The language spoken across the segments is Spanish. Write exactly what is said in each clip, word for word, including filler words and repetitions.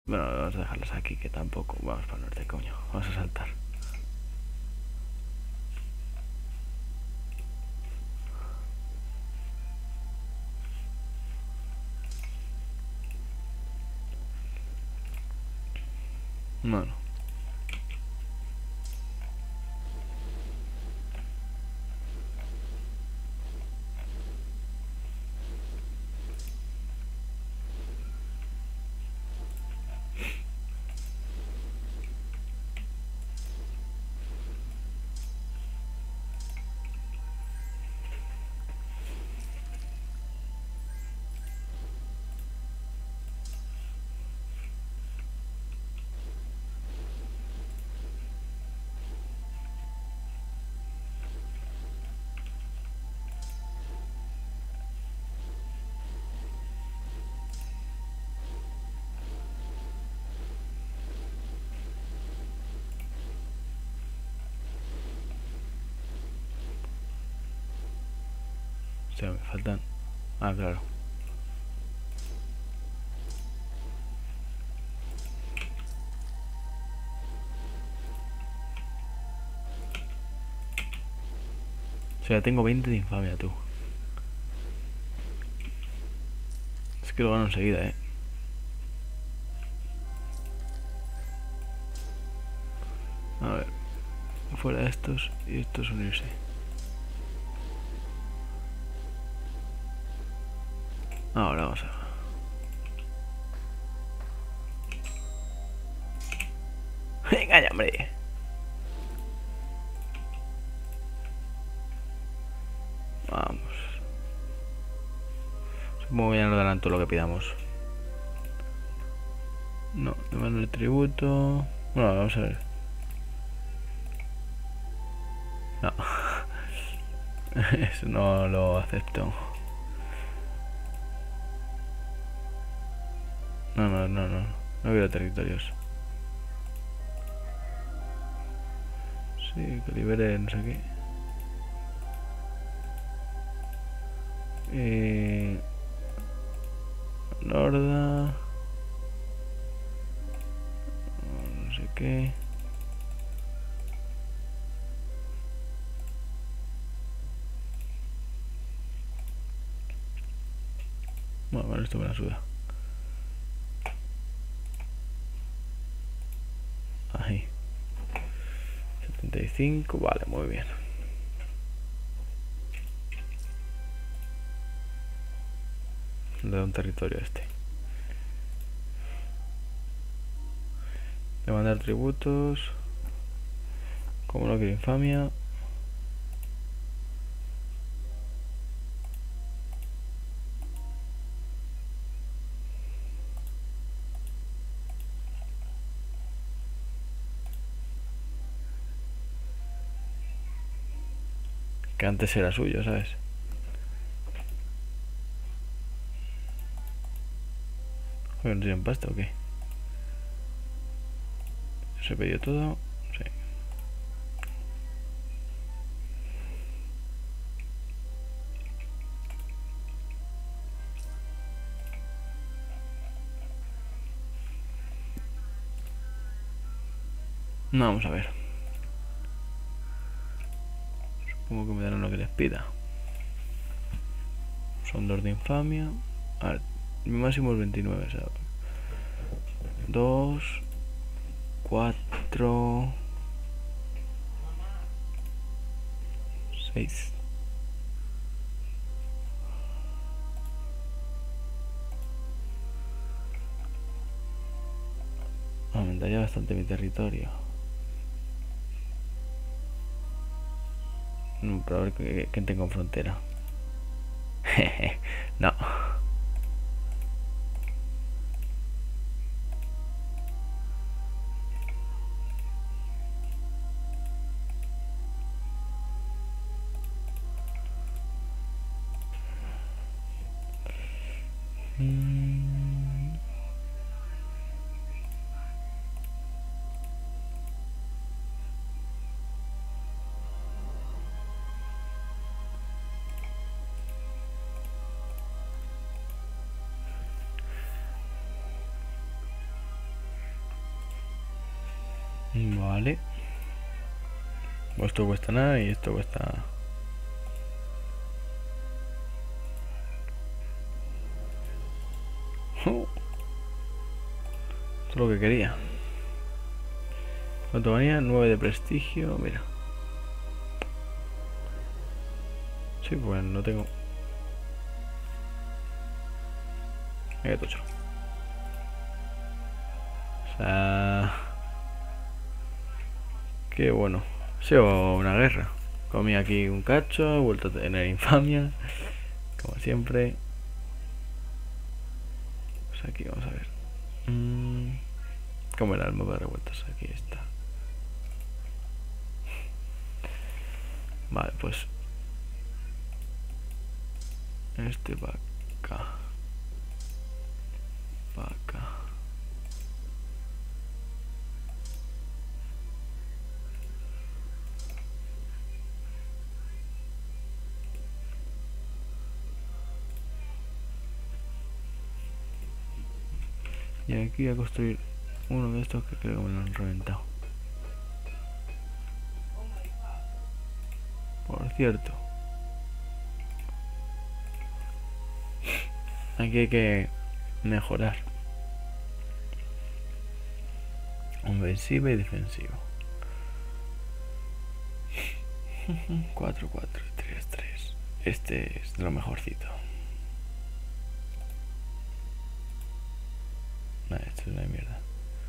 Bueno, vamos a dejarlas aquí, que tampoco. Vamos para el norte, coño. Vamos a saltar. Bueno. O sea, me faltan... Ah, claro. O sea, tengo veinte de infamia, tú. Es que lo gano enseguida, eh. A ver. Fuera estos y estos unirse. Ahora vamos a... Venga ya, hombre. Vamos. Supongo que ya nos darán todo lo que pidamos. No, demanda el tributo. Bueno, vamos a ver. No. Eso no lo acepto. No, no, no, no. No quiero territorios. Sí, que libere no sé qué. Eh... Norda. No sé qué. Bueno, bueno, esto me la suda. Ahí. setenta y cinco, vale, muy bien. Le da un territorio a este. Demandar tributos. Como no quiero infamia. Que antes era suyo, ¿sabes? ¿No tienen pasta o qué? ¿Se pidió todo? Sí. No, vamos a ver. Supongo que me darán lo que les pida. Son dos de infamia. A ver, mi máximo es veintinueve, ¿sabes? dos, cuatro, seis. Aumentaría bastante mi territorio. No, pero a ver quién tengo en frontera. No. Mm. Vale. Pues esto cuesta nada y esto cuesta... Uh, esto es lo que quería. ¿Cuánto valía? nueve de prestigio, mira. Sí, pues no tengo... Mira, tocho. O sea... Qué bueno. Ha sido una guerra. Comí aquí un cacho, he vuelto a tener infamia. Como siempre. Pues aquí vamos a ver. Mm, ¿Cómo era el mapa de revueltas? Aquí está. Vale, pues... Este va acá. Va acá. Y aquí voy a construir uno de estos que creo que me lo han reventado. Por cierto. Aquí hay que mejorar. Ofensiva y defensiva. cuatro, cuatro, tres, tres. Este es lo mejorcito. Nah, esto es una mierda.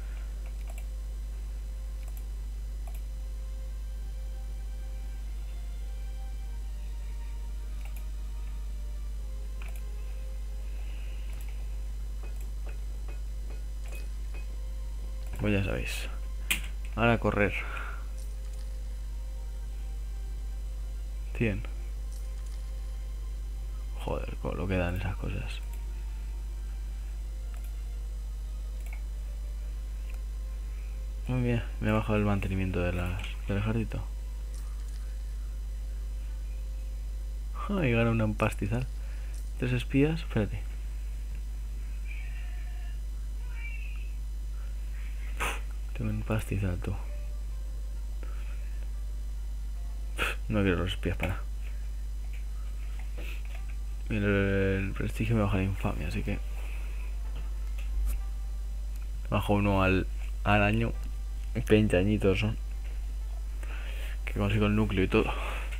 Pues ya sabéis. Ahora a correr. cien. Joder, con lo que dan esas cosas. Muy bien, me ha bajado el mantenimiento de las, del ejército. Ah, y gana un pastizal. Tres espías, espérate. Tengo un pastizal, tú. No quiero los espías para. El, el prestigio me baja la infamia, así que... Bajo uno al, al año. veinte añitos son. Que consigo el núcleo y todo.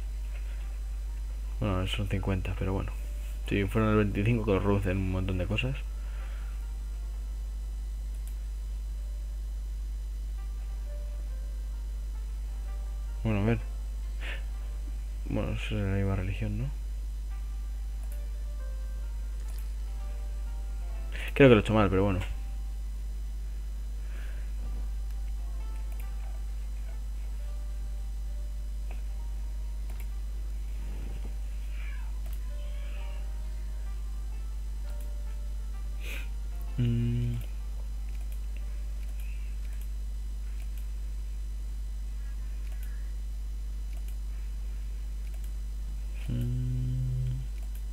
Bueno, son cincuenta, pero bueno. Si fueron el veinticinco que lo reducen un montón de cosas. Bueno, a ver. Bueno, es la misma religión, ¿no? Creo que lo he hecho mal, pero bueno. Mm. Mm.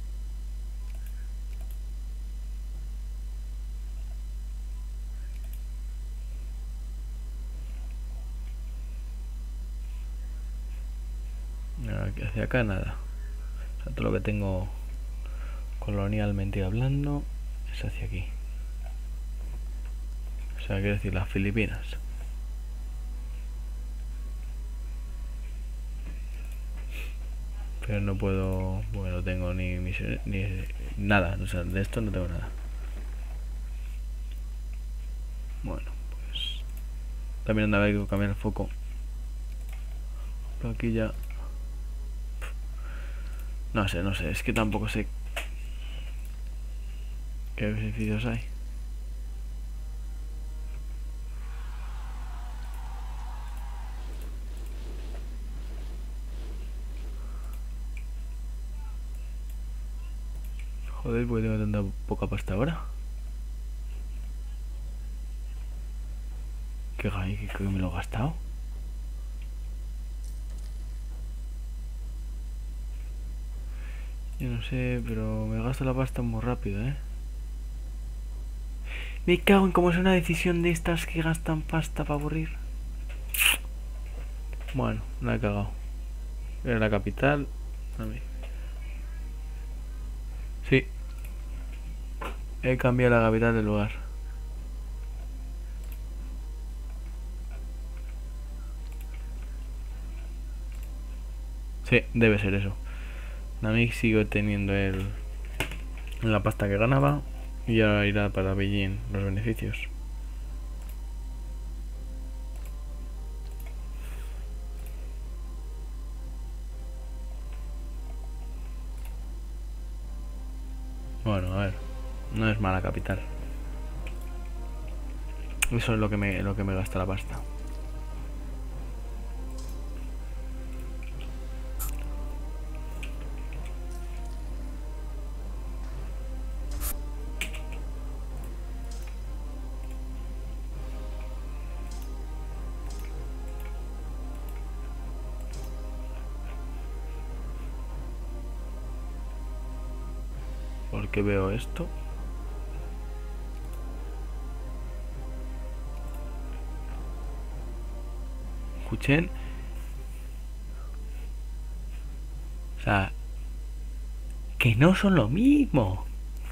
Hacia acá nada. O sea, todo lo que tengo colonialmente hablando es hacia aquí. O sea, quiero decir las Filipinas. Pero no puedo, bueno, no tengo ni misión ni nada, o sea, de esto no tengo nada. Bueno, pues también andaba que cambiar el foco. Pero aquí ya no sé, no sé, es que tampoco sé qué beneficios hay. Joder, ¿por qué tengo tanta poca pasta ahora? ¿Qué gay? ¿Qué, qué me lo he gastado? Yo no sé, pero me gasto la pasta muy rápido, ¿eh? Me cago en cómo es una decisión de estas que gastan pasta para aburrir. Bueno, la he cagado. Era la capital. A mí. Sí. He cambiado la capital del lugar. Sí, debe ser eso. Namik sigue teniendo el la pasta que ganaba y ahora irá para Beijing los beneficios. Bueno, a ver, no es mala capital. Eso es lo que me lo que me gasta la pasta. ¿Por qué veo esto? Escuchen. O sea, que no son lo mismo.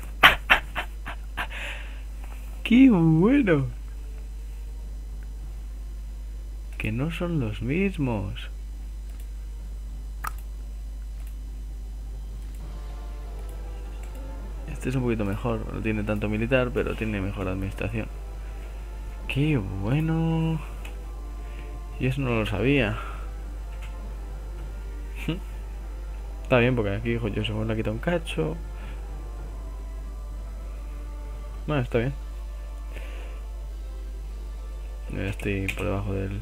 ¡Qué bueno! Que no son los mismos. Este es un poquito mejor. No tiene tanto militar, pero tiene mejor administración. ¡Qué bueno! Y eso no lo sabía. Está bien, porque aquí hijo, yo se me le ha quitado un cacho. Bueno, está bien. Ya estoy por debajo del...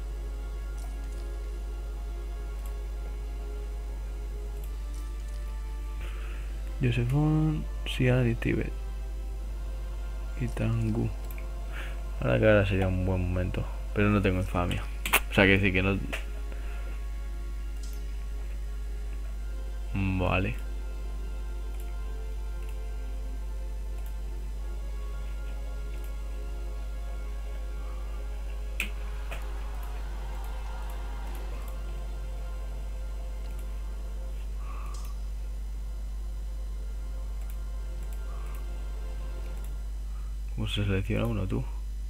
Yosefón, Xi'an y Tíbet. Y Tangú. Ahora que ahora sería un buen momento. Pero no tengo infamia. O sea, que decir que no... Vale. ¿Cómo se selecciona uno tú?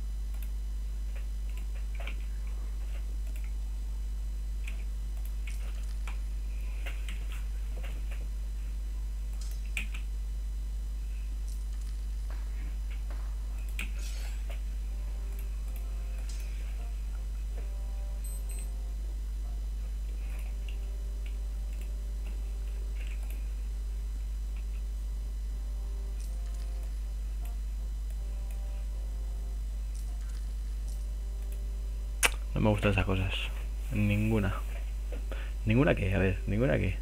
No me gustan esas cosas. Ninguna. ¿Ninguna qué? A ver, ¿ninguna qué?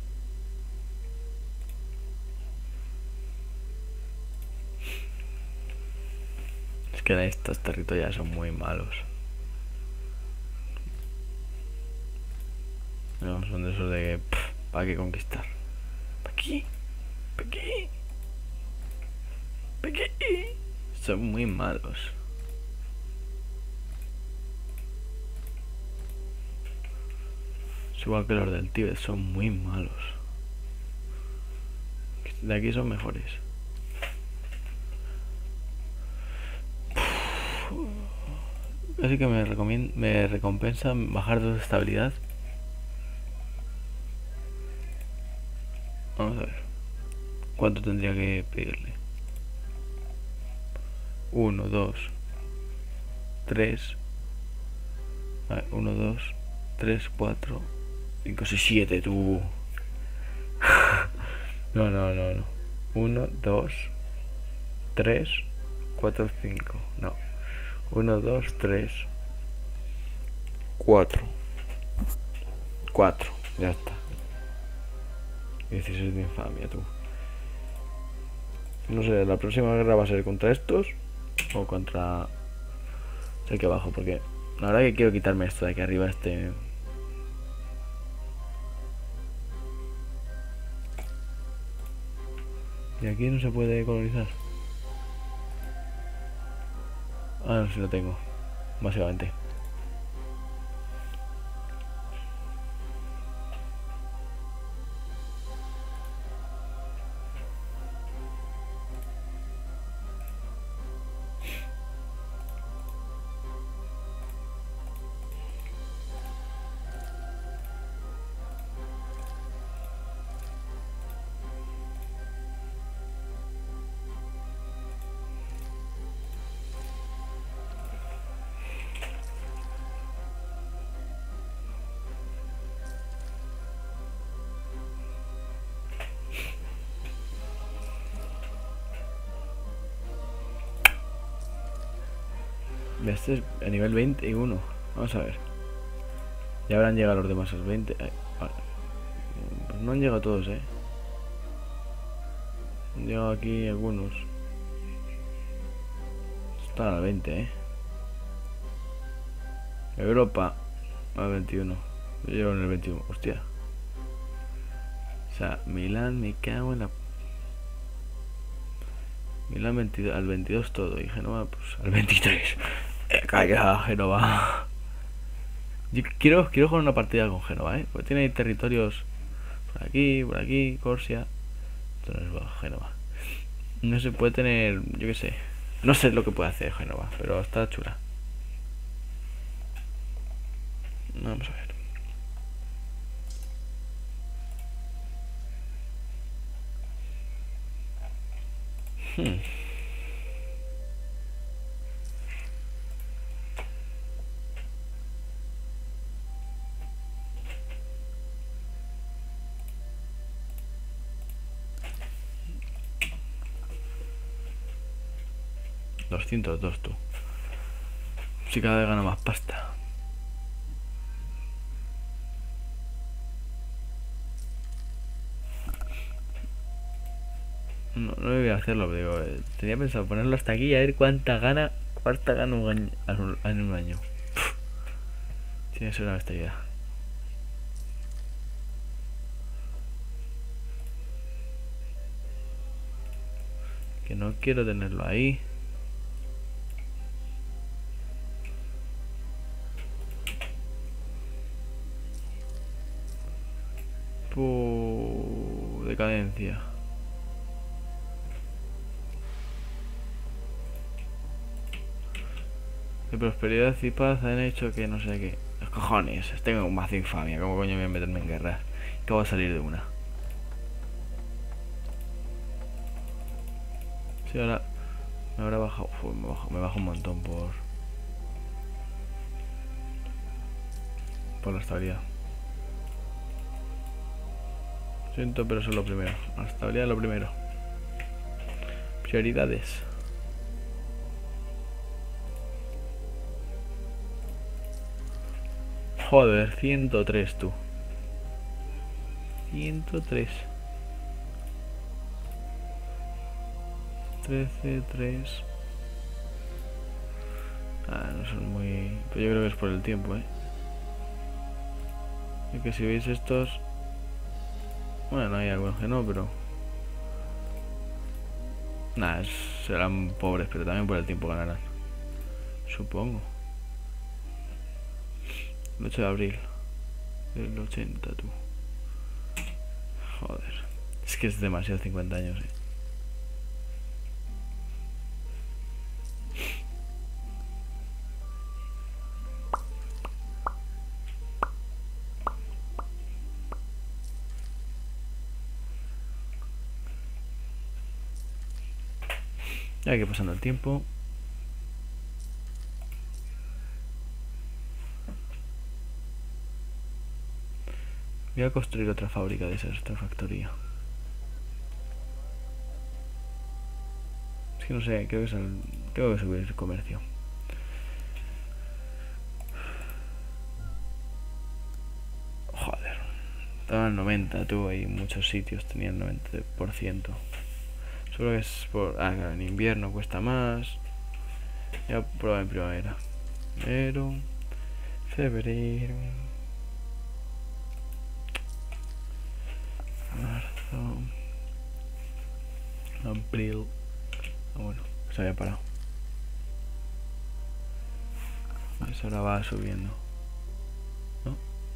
Es que estos territorios son muy malos. No, son de esos de que... ¿Para qué conquistar? ¿Para qué? ¿Para qué? ¿Para qué? Son muy malos. Es igual que los del Tíbet, son muy malos. De aquí son mejores. Así que me, recomiendo, me recompensa bajar dos de estabilidad. Vamos a ver. ¿Cuánto tendría que pedirle? Uno, dos, tres. Uno, dos, tres, cuatro, cinco, seis, siete, tú. No, no, no, no. Uno, dos, tres, cuatro, cinco. No. Uno, dos, tres, cuatro. Cuatro. Ya está. dieciséis de infamia, tú. No sé, la próxima guerra va a ser contra estos o contra el que abajo, porque la verdad que quiero quitarme esto de aquí arriba, este... Y aquí no se puede colonizar. Ah, no, si lo tengo, básicamente. Este es a nivel veintiuno. Vamos a ver. Ya habrán llegado los demás al veinte. Ay, vale. Pues no han llegado todos, eh. Han llegado aquí algunos. Están al veinte, eh. Europa al veintiuno. Yo llevo en el veintiuno. Hostia. O sea, Milán, me cago en la... Milán veintidós, al veintidós todo. Y Génova, pues al veintitrés. Eh, calla, Génova. Yo quiero, quiero jugar una partida con Génova, ¿eh? Porque tiene ahí territorios por aquí, por aquí, Corsia. Esto no es bajo Génova. No se puede tener, yo qué sé. No sé lo que puede hacer Génova, pero está chula. Vamos a ver. Hmm. doscientos dos tú. Si cada vez gana más pasta. No, no voy a hacerlo, pero digo, eh, tenía pensado ponerlo hasta aquí y a ver cuánta gana, cuánta gana un año, en un año. Pff, tiene que ser una bestialidad. Que no quiero tenerlo ahí. Puh, decadencia. De prosperidad y paz han hecho que no sé qué. Los cojones, tengo un mazo infamia. ¿Cómo coño voy a meterme en guerra? Que voy a salir de una. Sí, ahora me habrá bajado. Uf, me, bajo, me bajo un montón por. Por la estabilidad. Siento, pero eso es lo primero. La estabilidad es lo primero. Prioridades. Joder, ciento tres tú. ciento tres. trece, tres. Ah, no son muy... Pero yo creo que es por el tiempo, eh. Y que si veis estos... Bueno, hay algunos que no, pero... Nada, serán pobres, pero también por el tiempo ganarán. Supongo. El ocho de abril del ochenta, tú. Joder. Es que es demasiado cincuenta años, eh. Ya que pasando el tiempo. Voy a construir otra fábrica de esas, otra factoría. Es que no sé, creo que es el, tengo que subir el comercio. Joder. Estaba en noventa, tú, hay muchos sitios tenían el noventa por ciento. Solo que es por... Ah, claro, en invierno cuesta más. Ya prueba en primavera. Enero, febrero, marzo, abril. Ah, bueno, se había parado. Eso ahora va subiendo. ¿No?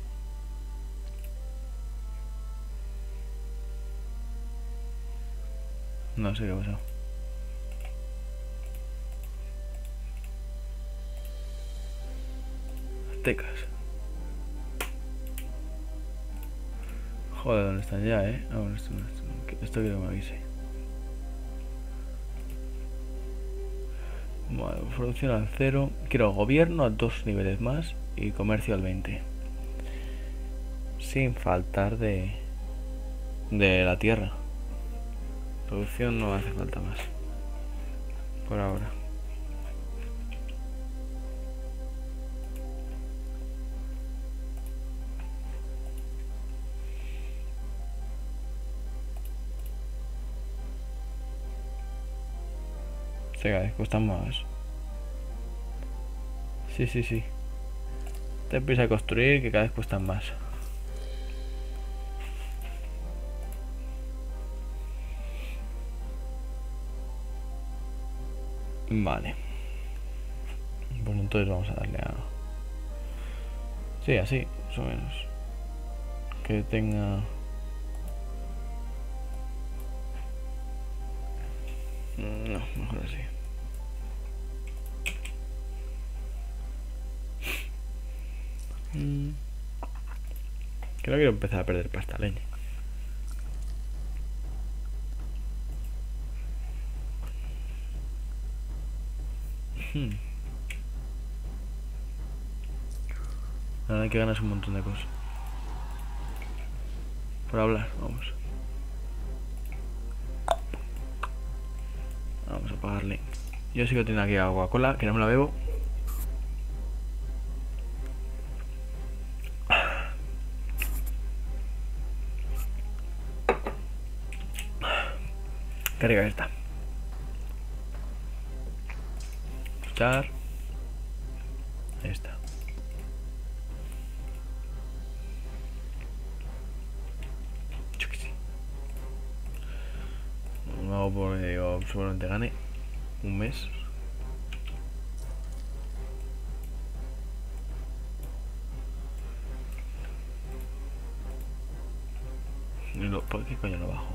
No sé qué ha pasado. Aztecas. Joder, ¿dónde están ya, eh? Ah, bueno, esto, esto, esto quiero que me avise. Bueno, producción al cero. Quiero gobierno a dos niveles más y comercio al veinte. Sin faltar de... de la tierra. Producción no hace falta más. Por ahora. Este cada vez cuesta más. Sí, sí, sí. Te empieza a construir que cada vez cuestan más. Vale. Bueno, entonces vamos a darle a... Sí, así, más o menos. Que tenga... No, mejor así. Mm. Que no quiero empezar a perder pasta leña. Hmm. Ahora hay que ganar un montón de cosas. Por hablar, vamos. Vamos a pagarle. Yo sigo teniendo aquí Coca-Cola, que no me la bebo. Carga esta. Escuchar. Ahí está. Yo qué sé. No hago porque digo, seguramente gane un mes. Y lo, ¿por qué coño no bajo?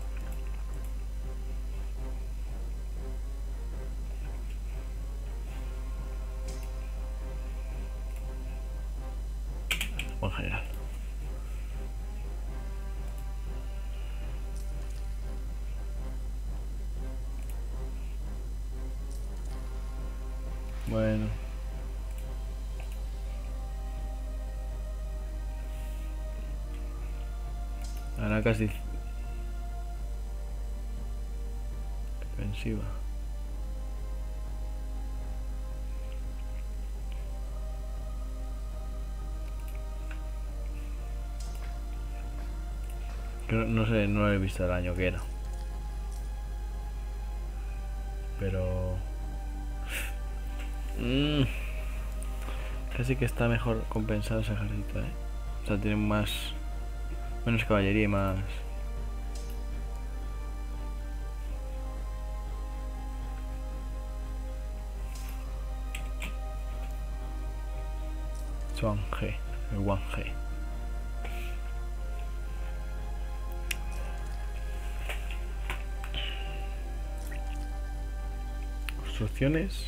O en general. Bueno. Ahora casi defensiva. No, no sé, no lo he visto el año que era. Pero... Mm, casi que está mejor compensado ese ejército, ¿eh? O sea, tiene más... menos caballería y más... Swan G, el One G. Construcciones.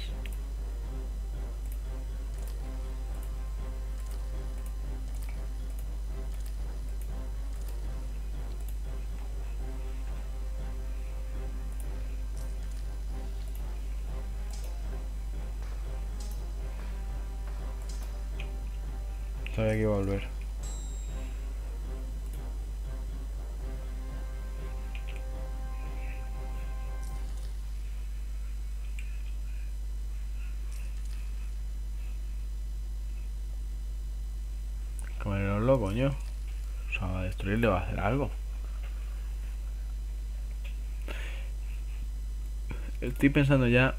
Sabía que iba a volver. Comeroslo, coño. O sea, a destruirle va a hacer algo. Estoy pensando ya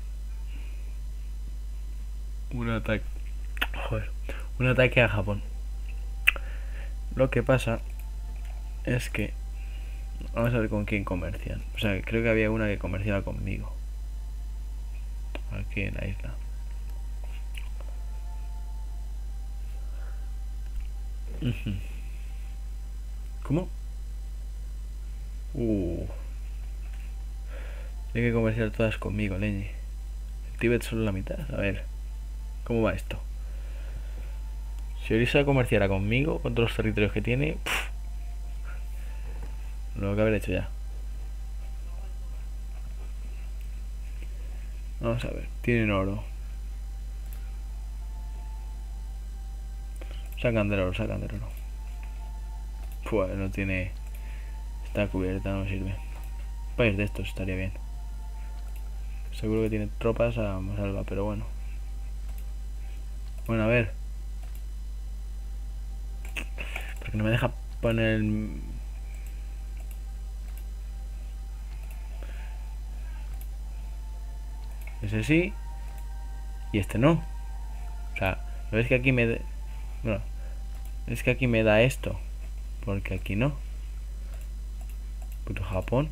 un ataque. Joder. Un ataque a Japón. Lo que pasa es que vamos a ver con quién comercian. O sea, creo que había una que comerciaba conmigo. Aquí en la isla. ¿Cómo? Uh. Tiene que comerciar todas conmigo, leñe. El Tíbet solo la mitad. A ver. ¿Cómo va esto? Si Orisa comerciara conmigo, con todos los territorios que tiene, pff, lo que haber hecho ya. Vamos a ver, tienen oro. Sacan del oro, sacan del oro. Pues no tiene... Está cubierta, no me sirve. Un país de estos estaría bien. Seguro que tiene tropas a salva, pero bueno. Bueno, a ver. Porque no me deja poner el... Ese sí. Y este no. O sea, ¿no ves que aquí me... De... Bueno, es que aquí me da esto. Porque aquí no. Puto Japón.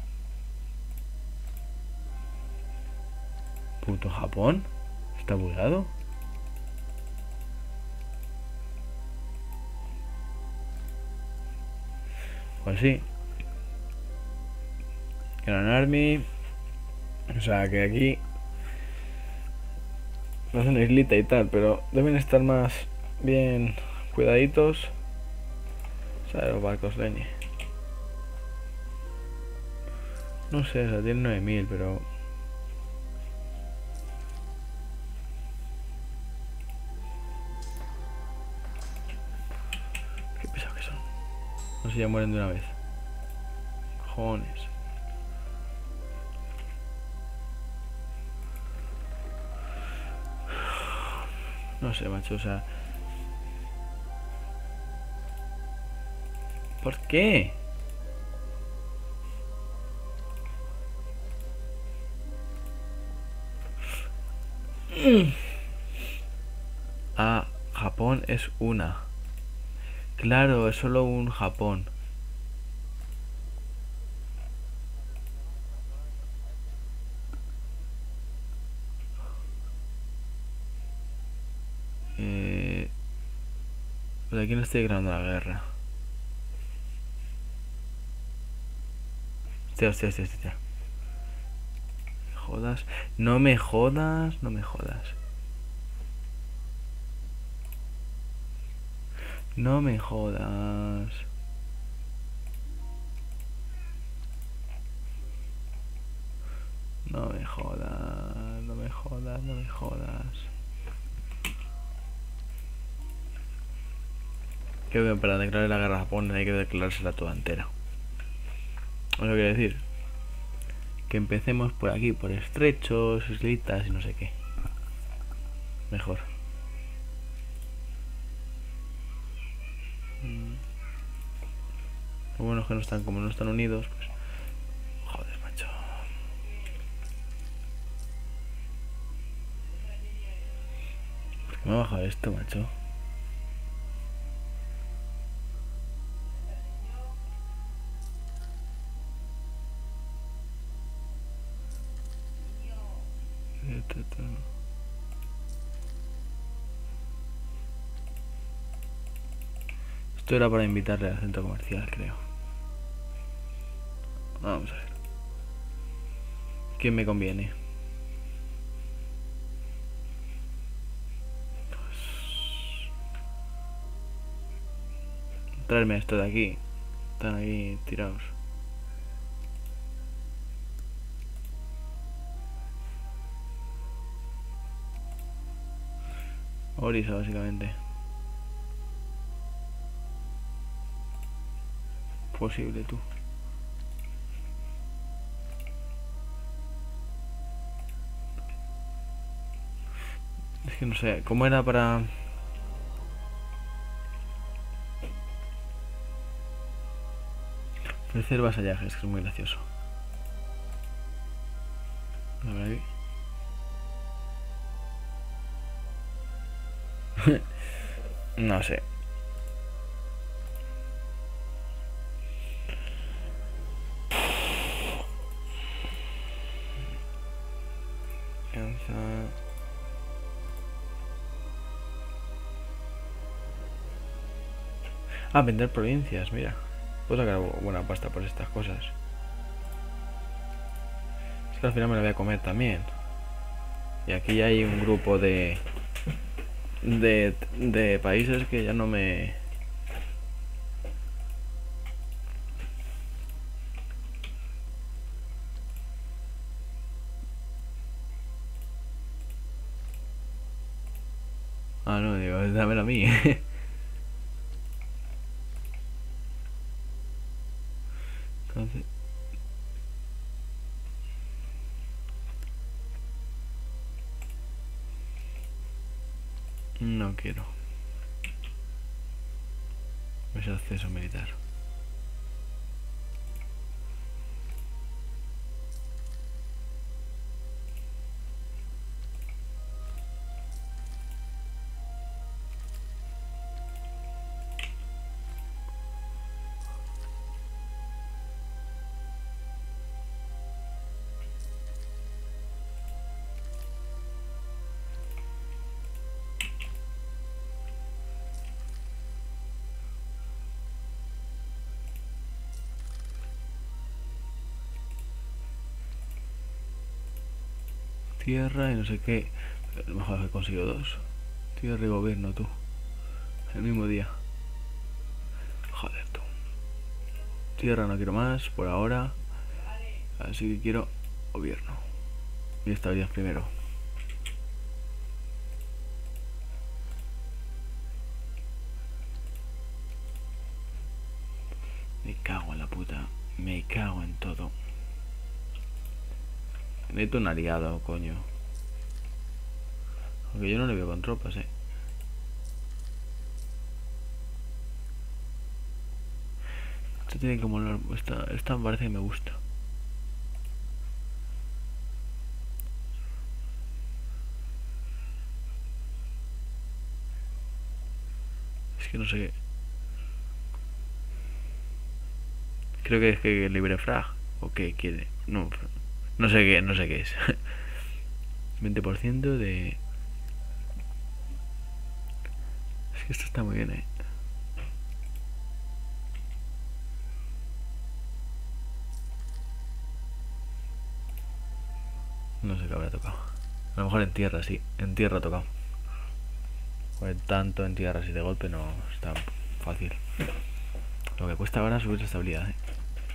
Puto Japón. Está bugueado. Pues sí. Gran Army. O sea que aquí no es una islita y tal, pero deben estar más bien cuidaditos. O sea, los barcos leñe. No sé, o sea, tienen nueve mil, pero... Qué pesados que son. No sé, ya mueren de una vez. Cojones. No sé, macho, o sea... ¿Por qué? Ah, Japón es una. Claro, es solo un Japón. Eh... Pues aquí no estoy declarando la guerra. Hostia, hostia, hostia, hostia. Me jodas. No me jodas, no me jodas. No me jodas. No me jodas, no me jodas, no me jodas. Creo que para declarar la guerra a Japón hay que declarársela toda entera. Eso quiere decir que empecemos por aquí, por estrechos, islitas y no sé qué. Mejor. Lo bueno es que no están, como no están unidos, pues... Joder, macho. ¿Por qué me ha bajado esto, macho? Esto era para invitarle al centro comercial, creo. Vamos a ver. ¿Quién me conviene? Traerme esto de aquí. Están aquí tirados. Orisa, básicamente. Posible, tú. Es que no sé, ¿cómo era para...? Ofrecer vasallajes, que es muy gracioso. A ver aquí. No sé. Ah, vender provincias, mira. Puedo sacar buena pasta por estas cosas. Es que al final me la voy a comer también. Y aquí ya hay un grupo de... De, de países que ya no me... Ah, no, digo, dámelo a mí. Entonces... No quiero. Es acceso militar. Tierra y no sé qué. A lo mejor he conseguido dos. Tierra y gobierno, tú. El mismo día. Joder, tú. Tierra no quiero más por ahora. Así que quiero gobierno. Y estabilidad primero. Me cago en la puta. Me cago en todo. Necesito un aliado, coño. Aunque yo no le veo con tropas, eh. Esto tiene que molar. Esta, esta me parece que me gusta. Es que no sé qué. Creo que es que libre frag. ¿O qué quiere? No, no sé qué, no sé qué es. veinte por ciento de... Es que esto está muy bien, eh. No sé qué habrá tocado. A lo mejor en tierra, sí. En tierra ha tocado. Pues tanto en tierra así de golpe no está fácil. Lo que cuesta ahora es subir la estabilidad, eh.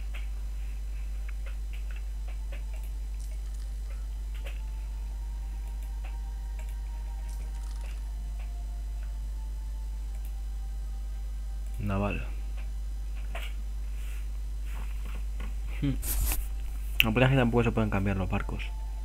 Naval. Hmm. No, pero es que tampoco se pueden cambiar los barcos.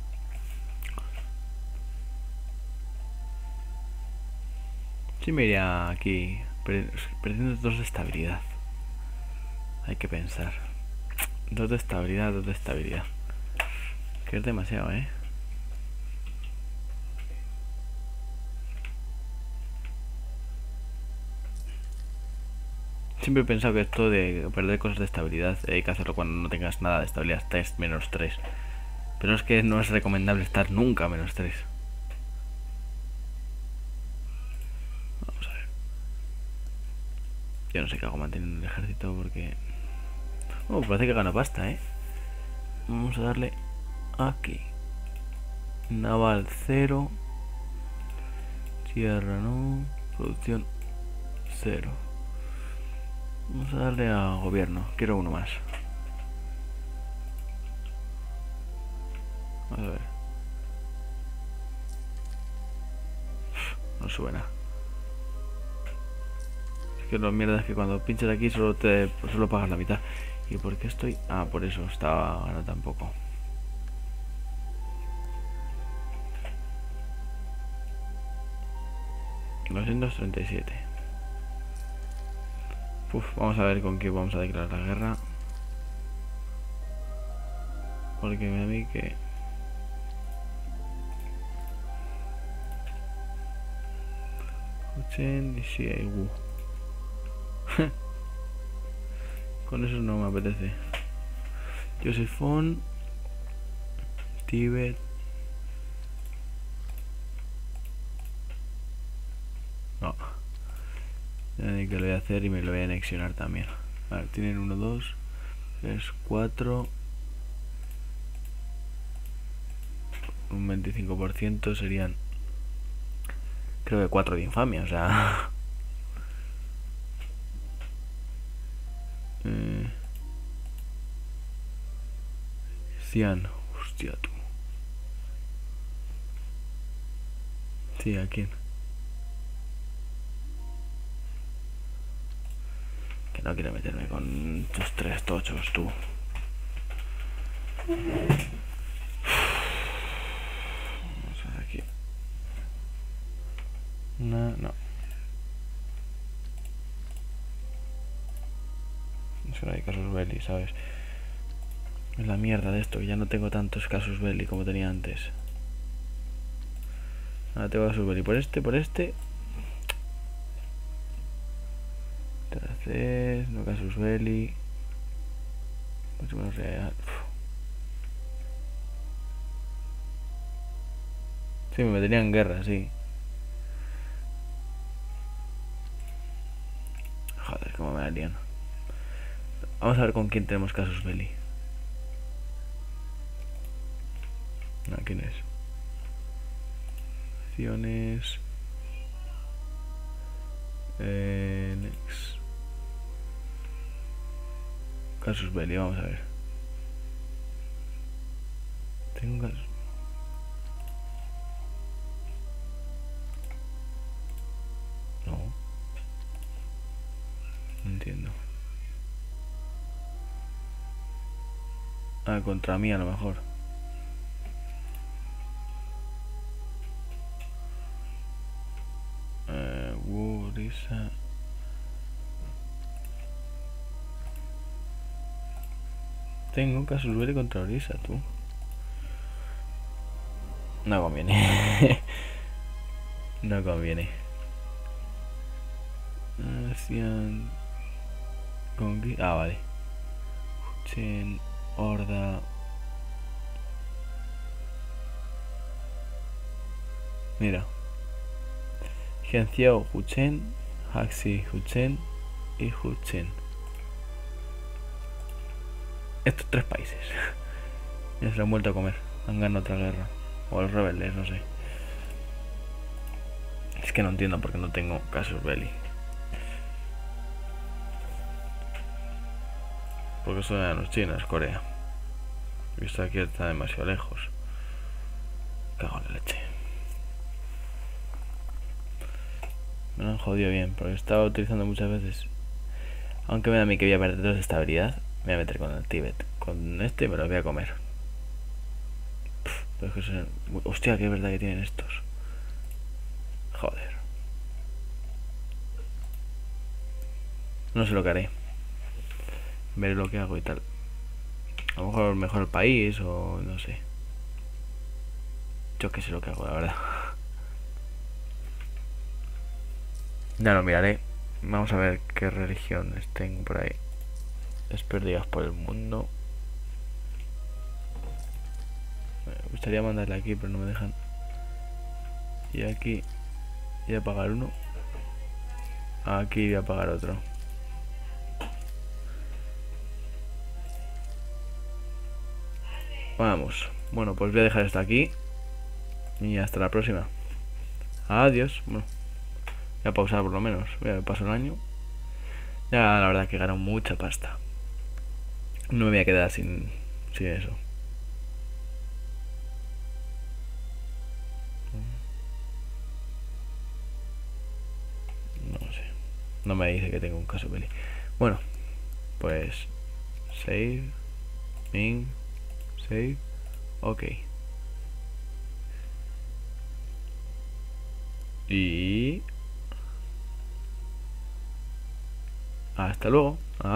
Sí me iría aquí perdiendo dos de estabilidad. Hay que pensar. Dos de estabilidad, dos de estabilidad. Que es demasiado, ¿eh? Siempre he pensado que esto de perder cosas de estabilidad hay que hacerlo cuando no tengas nada de estabilidad. Estés menos tres. Pero es que no es recomendable estar nunca menos tres. Vamos a ver. Yo no sé qué hago manteniendo el ejército porque... Oh, parece que gano pasta, ¿eh? Vamos a darle aquí. Naval cero. Tierra no. Producción cero. Vamos a darle a gobierno. Quiero uno más. Vamos a ver. No suena. Es que lo mierda es que cuando pinchas aquí solo te solo pagas la mitad. ¿Y por qué estoy? Ah, por eso estaba ahora tampoco. doscientos treinta y siete. Uf, vamos a ver con qué vamos a declarar la guerra. Porque a mí que... ochenta y siete. Uh. Con eso no me apetece. Josefón. Tíbet. No. Ya ni que lo voy a hacer y me lo voy a anexionar también. A ver, tienen uno, dos, tres, cuatro. Un veinticinco por ciento serían... Creo que cuatro de infamia, o sea... eh... Cian, hostia tú. Sí, ¿a quién? Que no quiero meterme con tus tres tochos, tú. Vamos a ver aquí. No, no. Es que no hay casus belli, ¿sabes? Es la mierda de esto, que ya no tengo tantos casus belli como tenía antes. Ahora tengo casus belli por este, por este. Terces, no casus belli. Más o menos real. Sí, me metería en guerra, sí. Joder, cómo me harían. Vamos a ver con quién tenemos casus belli. No, ¿quién es? opciones. Eh, next. Casus belli, vamos a ver. Tengo casus. No. No entiendo. Ah, contra mí a lo mejor. Eh, Urisa. Tengo un casus belli contra Orisa, tú. No conviene. No conviene. Hacían... Conqui... Ah, vale. Chen, Horda... Mira. Genxiao, Huchen, Haxi, Huchen y Huchen. Estos tres países. Ya se lo han vuelto a comer. Han ganado otra guerra. O los rebeldes, no sé. Es que no entiendo por qué no tengo casus belli. Porque son los chinos, Corea. Y esto aquí está demasiado lejos. Cago en la leche. Me lo han jodido bien, porque estaba utilizando muchas veces. Aunque me da a mí que voy a perder dos de estabilidad, me voy a meter con el Tíbet. Con este me lo voy a comer. Pff, pero es que son... Hostia, que es verdad que tienen estos. Joder. No sé lo que haré. Veré lo que hago y tal. A lo mejor mejor el país o no sé. Yo qué sé lo que hago, la verdad. Ya lo miraré. Vamos a ver qué religiones tengo por ahí. Desperdigadas por el mundo. Me gustaría mandarle aquí, pero no me dejan. Y aquí voy a pagar uno. Aquí voy a pagar otro. Vamos. Bueno, pues voy a dejar esto aquí. Y hasta la próxima. Adiós. Bueno, voy a pausar por lo menos. Voy a pasar el año. Ya la verdad que gano mucha pasta. No me voy a quedar sin, sin eso. No sé. No me dice que tengo un caso belli. Bueno, pues save, min, save, ok. Y hasta luego.